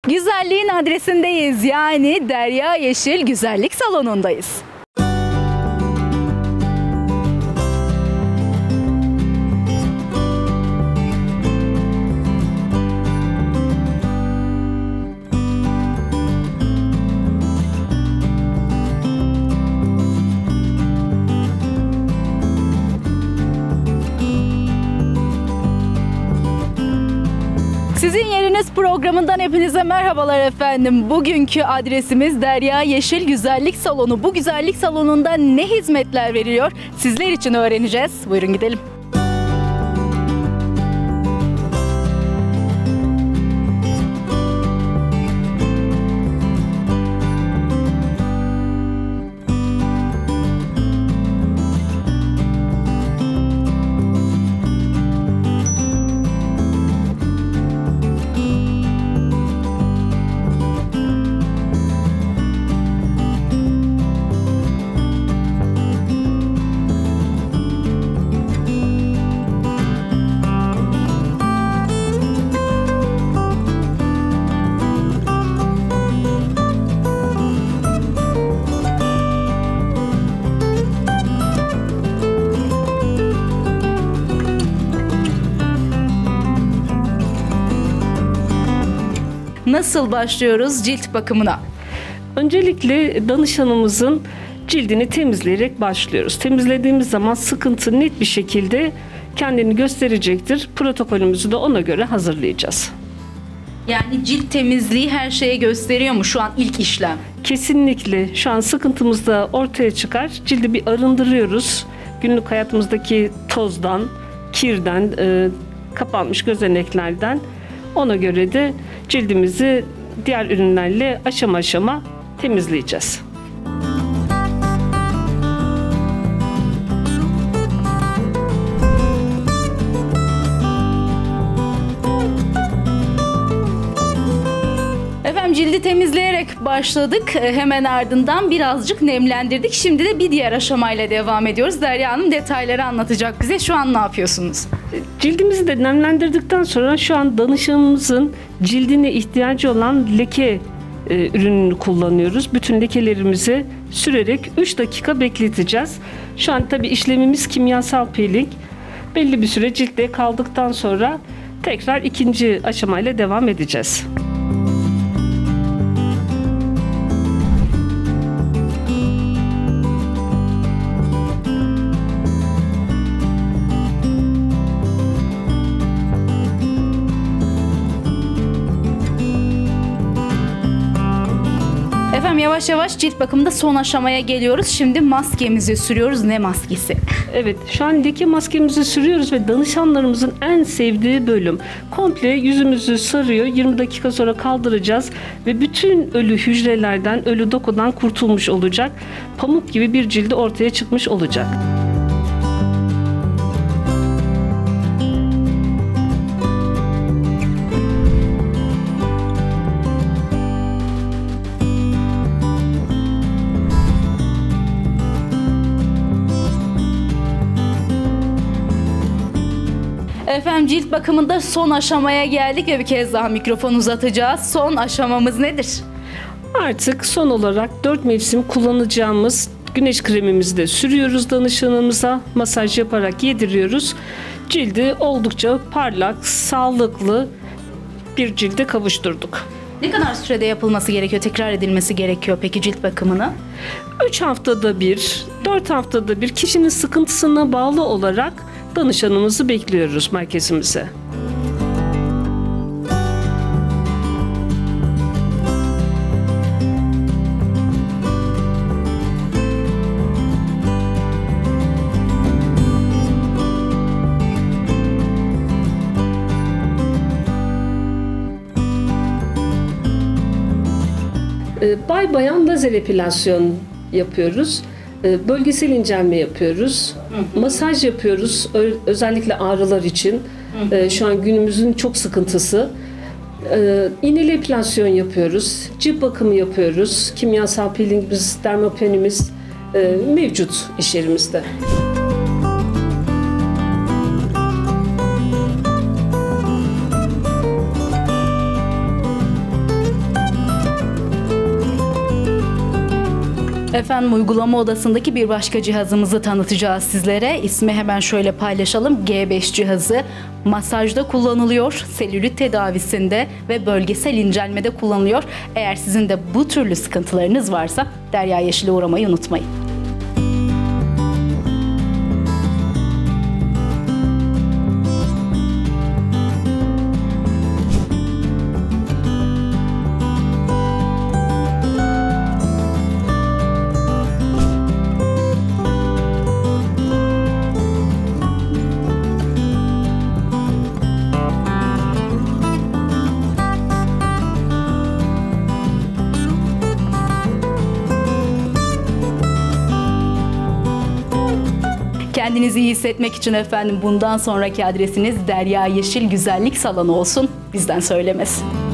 Güzelliğin adresindeyiz, yani Derya Yeşil Güzellik Salonu'ndayız. Sizin Yeriniz programından hepinize merhabalar efendim. Bugünkü adresimiz Derya Yeşil Güzellik Salonu. Bu güzellik salonunda ne hizmetler veriliyor? Sizler için öğreneceğiz. Buyurun gidelim. Nasıl başlıyoruz cilt bakımına? Öncelikle danışanımızın cildini temizleyerek başlıyoruz. Temizlediğimiz zaman sıkıntı net bir şekilde kendini gösterecektir. Protokolümüzü de ona göre hazırlayacağız. Yani cilt temizliği her şeye gösteriyor mu şu an ilk işlem? Kesinlikle. Şu an sıkıntımız da ortaya çıkar. Cildi bir arındırıyoruz. Günlük hayatımızdaki tozdan, kirden, kapanmış gözeneklerden. Ona göre de cildimizi diğer ürünlerle aşama aşama temizleyeceğiz. Efendim cildi temizleyerek başladık. Hemen ardından birazcık nemlendirdik. Şimdi de bir diğer aşamayla devam ediyoruz. Derya Hanım detayları anlatacak bize. Şu an ne yapıyorsunuz? Cildimizi de nemlendirdikten sonra şu an danışanımızın cildine ihtiyacı olan leke ürününü kullanıyoruz. Bütün lekelerimizi sürerek 3 dakika bekleteceğiz. Şu an tabii işlemimiz kimyasal peeling. Belli bir süre ciltte kaldıktan sonra tekrar ikinci aşamayla devam edeceğiz. Efendim yavaş yavaş cilt bakımında son aşamaya geliyoruz. Şimdi maskemizi sürüyoruz. Ne maskesi? Evet, şu an leke maskemizi sürüyoruz ve danışanlarımızın en sevdiği bölüm. Komple yüzümüzü sarıyor, 20 dakika sonra kaldıracağız ve bütün ölü hücrelerden, ölü dokudan kurtulmuş olacak. Pamuk gibi bir cildi ortaya çıkmış olacak. Efendim cilt bakımında son aşamaya geldik ve bir kez daha mikrofon uzatacağız. Son aşamamız nedir? Artık son olarak 4 mevsim kullanacağımız güneş kremimizi de sürüyoruz danışanımıza. Masaj yaparak yediriyoruz. Cildi oldukça parlak, sağlıklı bir cilde kavuşturduk. Ne kadar sürede yapılması gerekiyor, tekrar edilmesi gerekiyor peki cilt bakımını? 3 haftada bir, 4 haftada bir kişinin sıkıntısına bağlı olarak danışanımızı bekliyoruz merkezimize. Bay bayan lazer epilasyon yapıyoruz. Bölgesel incelme yapıyoruz. Masaj yapıyoruz. Özellikle ağrılar için. Şu an günümüzün çok sıkıntısı. İğneli epilasyon yapıyoruz. Cilt bakımı yapıyoruz. Kimyasal peelingimiz, dermapenimiz mevcut iş yerimizde. Efendim uygulama odasındaki bir başka cihazımızı tanıtacağız sizlere. İsmi hemen şöyle paylaşalım. G5 cihazı. Masajda kullanılıyor, selülit tedavisinde ve bölgesel incelmede kullanılıyor. Eğer sizin de bu türlü sıkıntılarınız varsa Derya Yeşil'e uğramayı unutmayın. Kendinizi iyi hissetmek için efendim bundan sonraki adresiniz Derya Yeşil Güzellik Salonu olsun. Bizden söylemesi.